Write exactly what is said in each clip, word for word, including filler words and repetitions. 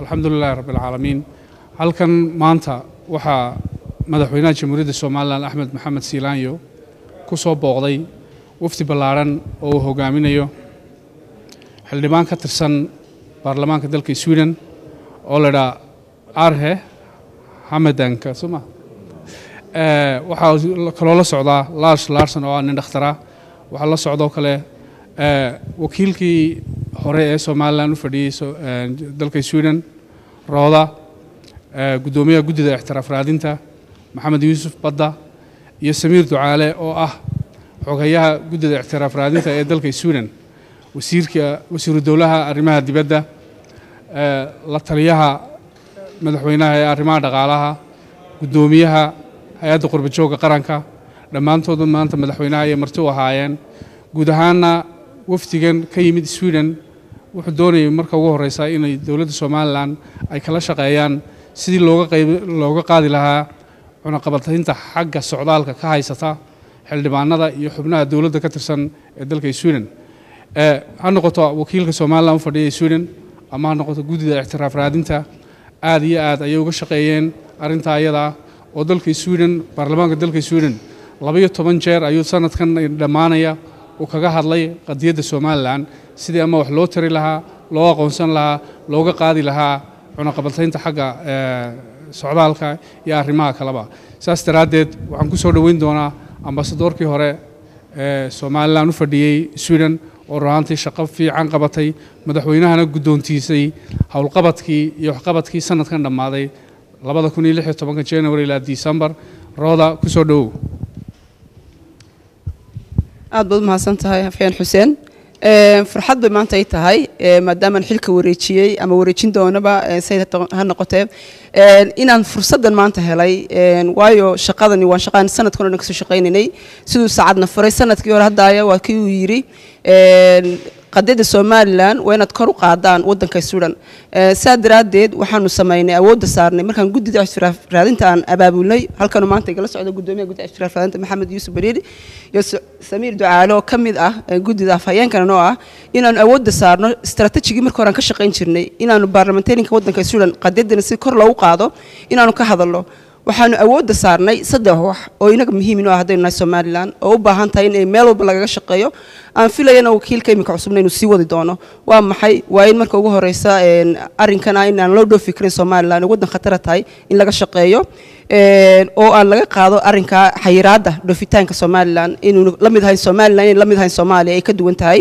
الحمد لله رب العالمين. هل كان مانتا وحا مدحوينها جمهورية الصومال أحمد محمد سيلانيو كسو بوغدي وفتي بلاران أو هوغامينيو حلدبان كترسان برلمان كدلكي سويدن أولا أرهي حمدان كسوما أه وحا كلولا سعودا لارش لارسن أو أنين اخترا وحا الله سعودو كله أه وكيلكي هوري سومالان وفدي أه دلكي سويدن روضا أه قدومية قدد احتراف رادينتا محمد يوسف بدا iyo Samiir Ducaale oo ah xogayaha guddiga اعتراف raadinta ee dalka Sweden wasiirka wasiiru dawlaha arrimaha dibadda ee la taliyaha madaxweynaha ee arrimaha dhaqaalaha gudoomiyaha hay'adda qurba jooga qaranka dhamaantood maanta madaxweynaha ay marti u ahaayeen guud ahaanna wafdigan ka yimid Sweden wuxuu doonayay marka ugu horeysa inay dawladda Soomaaliland ay kala shaqeeyaan sidii looga qayb looga qaadi lahaa una qabatayinta xagga socdaalka ka haysata xildhibaanada iyo xubnaha dawladda ka tirsan ee dalka Sweden ee ha noqoto wakiilka Soomaaliland u fadhiyay Sweden ama ha noqoto guddiga اعتراف raadinta aad iyo aad ay uga shaqeeyeen arinta ayada oo dalka Sweden baarlamaanka dalka Sweden laba iyo toban jeer ayuu sanadkan dhamaanaya oo kaga hadlay qadiyadda Soomaaliland sidii ama wax loo tiri lahaa loo aqoonsan lahaa looga qaadi lahaa una qabatayinta xagga ee socdaalka iyo arrimaha kalaba saas daraadeed waxaan ku soo dhaweyn doonaa ambassadorkii hore ee Soomaaliland u fadhiyay Sweden oo raantii shaqo fiican qabatay madaxweynahana gudoontiisay hawl qabadkii iyo wax qabadkii sanadkan dhamaaday laba kun iyo lix iyo toban January ilaa December rooda ku soo dhaw aad baad mahadsantahay Hafeen Xuseen ee farxad bay maanta ay tahay maadaama xilka wareejiyay ama wareejin doonaba sayid ha noqotay ee inaan fursadan maanta helay ee waayo shaqadani waa shaqaan sanadkan oo ka soo shaqeynay sidoo saacadna furay sanadkii hore hadda waa kii uu yiri ee qadada Soomaaliland waa inaad kor u qaadaan wadanka Sweden ee saadiradeed waxaanu sameeynay awood saarnay markaan guddiga اعتراف raadinta aan abaabulnay halkan maanta igala socdo gudoomiyaha guddiga اعتراف raadinta Maxamed Yuusuf Bariiri iyo Samiir Ducaale oo kamid ah guddiga afhayeenkan oo ah inaan awood saarno istaraatiijigi markii hore aan ka shaqeyn jirnay inaanu baarlamantariga wadanka Sweden qadadana si kor loogu qaado inaanu ka hadalno waxaanu awood saarnay saddex wax oo inaga muhiim ah hadayna Soomaaliland oo u baahan tahay in meel walba laga shaqeeyo aan filayna wakiilka imika cusubna inuu sii wadi doono waa maxay waa in marka ugu horeysa een arinkana in aan loo dhoofi karin Soomaaliland wadan khatar tahay in laga shaqeeyo ee oo aan laga qaado arinka xayiraada dhoofitaanka Soomaaliland inuu la mid yahay Soomaaliland in la mid yahay Soomaaliya ay ka duwan tahay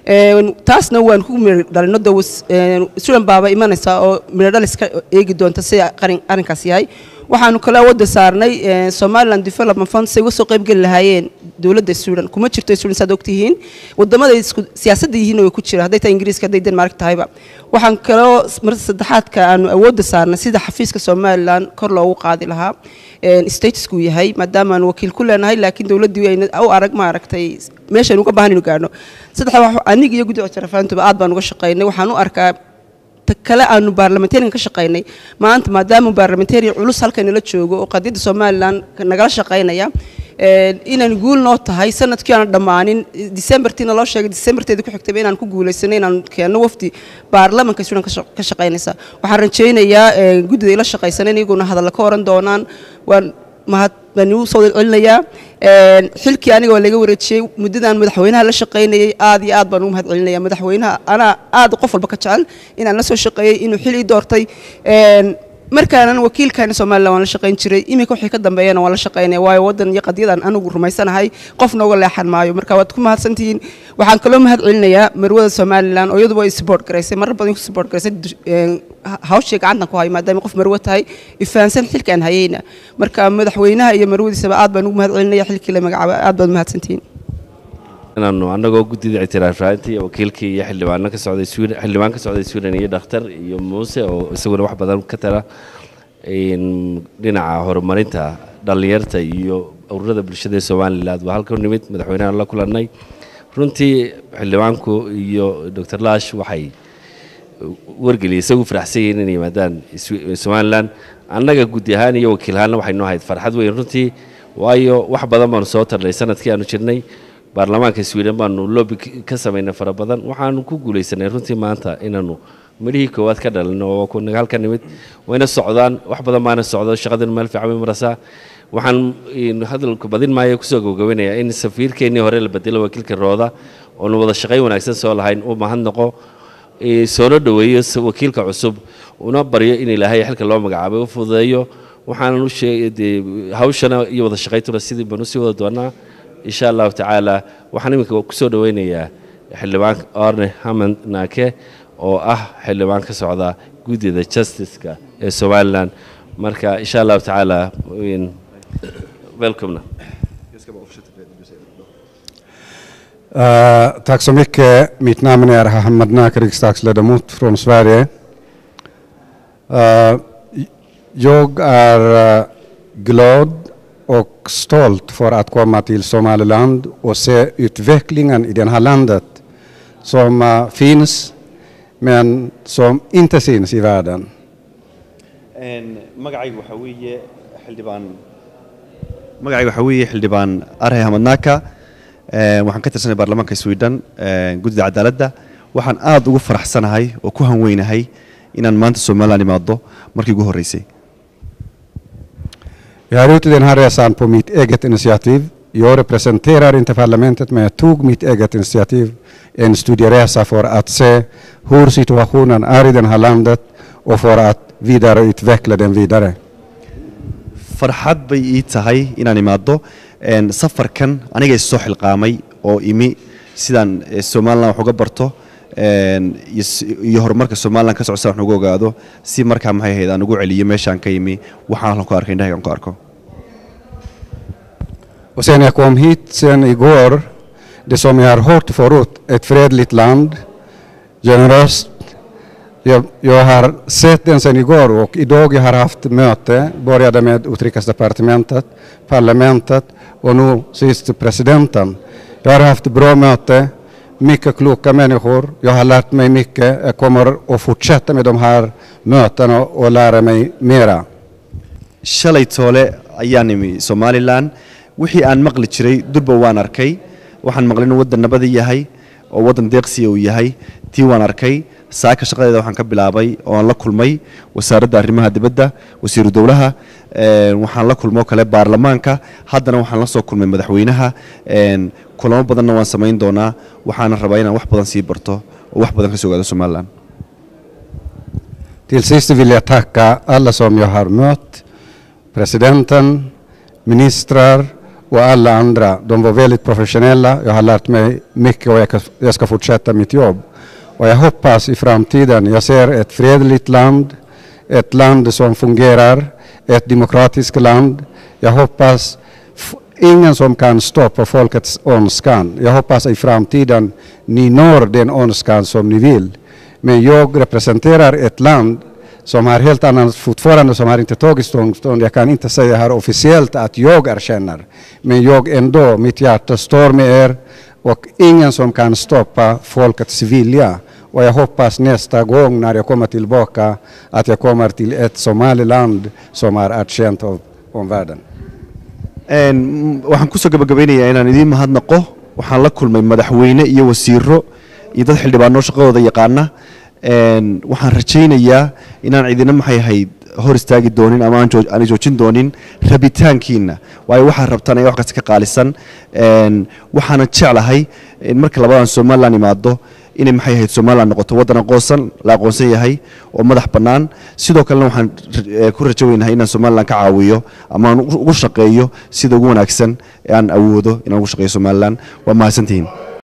ee taasna waan ku dhalino dawas Sweden baaba imanaysa oo miradal iska eegi doonta si arinkaas yahay waxaanu kala wada saarnay Somaliland Development Fund si soo qayb gal lahaayeen dawladda Sweden kuma jirto Sweden sad ogtihiin wadamada siyaasadda yihiin oo ku jira haday ta Ingiriiska haday Denmark tahayba waxaan kala mar saddexaadka aanu awood saarnay sida xafiiska Somaliland kor loogu qaadi lahaa ee statusku yahay maadaama aan wakiil ku leenahay laakiin dawladdu ay u arag ma aragtay meeshan uga baahan inuu gaarno saddex wax aniga iyo guddiga اعتراafanta aad baan uga shaqeynay waxaan u arkaa kala aanu baarlamantariga ka shaqeynay maanta maadaama baarlamantariga culus halkan la joogo oo qadiyada Soomaaliland nagala shaqeynaya ee inaan guul noo tahay sanadkii aan dhamaanin December tina loo sheegay December teeda ku xigtay inaan ku guuleysanay inaan keeno wafdi baarlamaanka Sweden ka shaqeynaysa waxaan rajaynayaa guddiga ila shaqeysanay inaguna hadal ka oran doonaan waan mahad baan u soo celinayaa ee xilkii aniga oo laga wareejiyay muddadan madaxweynaha la shaqeynayay aad iyo aad baan u mahad celinayaa madaxweynaha ana aad qof walba ka jecel inaan la soo shaqeeyay inuu xil ii doortay ee markaan wakiilkan Soomaaliland waan la shaqeyn jiray imika wixii ka dambeeyana waan la shaqeynay waayo wadan iyo qadiyadan anigu rumaysanahay qof nooga leexan maayo marka waad ku mahadsantihiin waxaan kala mahad celinayaa marwada Soomaaliland oo iyadu way support gareysay mar badan ku support gareysay hawsha gacanta ku hay maadaama qof marwo tahay ifaansan xilkan hayayna marka madaxweynaha iyo marwadiisa aad baan ugu mahad celinayaa xilkii la magacaabay aad baad mahadsantihiin inaanu anagoo guddiga اعتراaf raadinta iyo wakiilkii iyo xildhibaan ka socday Sweden xildhibaan ka socday Sweden iyo dhakhtar iyo Muuse oo isaguna wax badan ka tara in dhinaca horumarinta dhalinyarta iyo ururada bulshada Soomaaliland waa halka nimid madaxweynaha la kulanay runtii xildhibaanku iyo Doctor Lash waxay wargeliyay isagu faraxsan inay yimaadaan Soomaaliland annaga guddi ahaan iyo wakiil ahaan waxay noo hayd farxad weyn runtii waayo wax badan baan soo tarnay sanadkii aanu jirnay baarlamaanka Sweden baanu lobby ka sameynay fara badan waxaanu ku guuleysanay runtii maanta inaanu marihii koowaad ka dhalin oo ku naga halka nimid wayna socdaan wax badan maana socdo shaqadan meel fiican way maraysaa waxaan hadalku badin maayo kusoo gabagabanayaa in safiirkeennii hore la bedelo wakiilka rooda oo wada shaqayn wanaagsan soo lahayn uu mahadnaqo soo dhaweeyo wakiilka cusub una baryo in ilaahay xilka loo magacaabay u fududeeyo waxaan u sheegay hawshana iyo wada shaqayntuna sidii baan u sii wada doonaa insha allahu tacaala waxaan iminka kusoo dhaweynayaa xildhibaan Orne Hammond Naake oo ah xildhibaan ka socda guddida justice-ka ee Somaliland marka insha allahu tacaala welcome. Uh, tack så mycket. Mitt namn är Hammond Naake, riksdagsledamot från Sverige. Uh, jag är uh, glad och stolt för att komma till Somaliland och se utvecklingen i det här landet som uh, finns men som inte syns i världen. magacaygu waxa weeye xildhibaan magacaygu waxa weeye xildhibaan Orne Hammond Naake ee waxaan ka tirsanay baarlamaanka Sweden ee guddiga cadaaladda waxaan aad ugu faraxsanahay oo ku hanweynahay inaan maanta Soomaaliland imaado markii ugu horeysay. Jag är ute den här resan på mitt eget initiativ. Jag representerar inte parlamentet men jag tog mitt eget initiativ, en studieresa för att se hur situationen är i det här landet och för att vidareutveckla den vidare. farxad bay ii tahay inaan imaado een safarkan aniga soo xilqaamay oo imi sidaan Soomaaliland wax uga barto een iyo horumarka Soomaaliland ka socda wax uga ogaado si markaa maxay ahayd aan ugu celiyo meeshaan ka imi waxaan ku arkay indhaha aan ku arko. Och sen jag kom hit sen igår, det som jag har hört förut, ett fredligt land, generöst. Jag, jag har sett den sen igår och idag jag har haft möte, började med utrikesdepartementet, parlamentet och nu sist presidenten. Jag har haft bra möte, mycket kloka människor, jag har lärt mig mycket, jag kommer att fortsätta med de här mötena och lära mig mera. shalay toole ayaan imi Somaliland wixii aan maqli jiray durba waan arkay waxaan maqlin wadan nabad yahay oo wadan deeqsi uu yahay tii waan arkay saaka shaqadeeda waxaan ka bilaabay oo aan la kulmay wasaaradda arrimaha dibadda wasiiru dawlaha ee waxaan la kulmo kale baarlamaanka haddana waxaan la soo kulmay madaxweynaha ee kulamo badanna waan sameyn doonaa waxaan rabaa inaan wax badan sii barto oo wax badan ka soo gaado Somaliland. Till sist vill jag tacka alla som jag har mött, presidenten, ministrar och alla andra. De var väldigt professionella. Jag har lärt mig mycket och jag ska fortsätta mitt jobb. Och jag hoppas i framtiden, jag ser ett fredligt land, ett land som fungerar, ett demokratiskt land. Jag hoppas ingen som kan stoppa folkets önskan. Jag hoppas i framtiden ni når den önskan som ni vill. Men jag representerar ett land som har helt annat fortfarande, som har inte tagit ståndpunkt. Jag kan inte säga här officiellt att jag erkänner. Men jag ändå, mitt hjärta står med er och ingen som kan stoppa folkets vilja. Och jag hoppas nästa gång när jag kommer tillbaka att jag kommer till ett Somaliland som är erkänt av omvärlden. een waxaan ku soo gabagabeynayaa inaan idin mahadnaqo waxaan la kulmay madaxweyne iyo wasiiro iyo dad xildhibaano shaqadooda yaqaana een waxaan rajaynayaa inaan idina maxay ahayd hor istaagi doonin ama aan joojin doonin rabitaankiina waayo waxa rabtaan ay wax kasta ka qaalisan een waxaan jeclahay in marka labadan Somaliland imaado inay maxay ahayd Somaliland noqoto wadan aqoonsan la aqoonsan yahay oo madax banaan sidoo kale waxaan ku rajaynayaa inaan Somaliland ka caawiyo ama aan ugu shaqeeyo sida ugu wanaagsan ee aan awoodo inaan ugu shaqeeyo Somaliland waa mahadsantihiin.